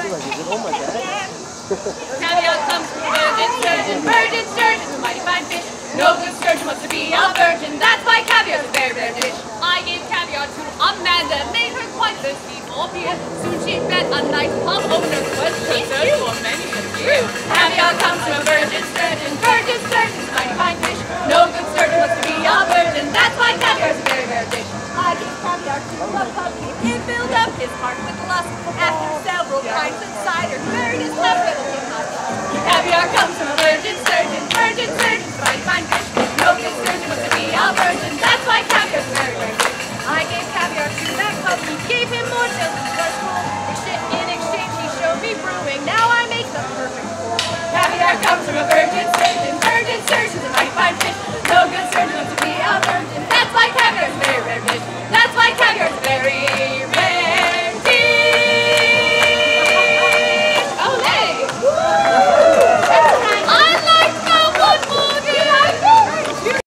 Caviar comes from virgin sturgeon, a mighty fine fish. No good sturgeon wants to be a virgin, that's why caviar's a very rare dish. I gave caviar to Amanda, made her quite the opiate. Soon she fed a nice pump opener, was concerned for many a year. Caviar comes from a virgin sturgeon, a mighty fine fish. No good sturgeon wants to be a virgin, that's why caviar's a very rare dish. I gave caviar to a puppy, it filled up his heart with lust. After several pints of cider, very disgusted looking hot. Caviar comes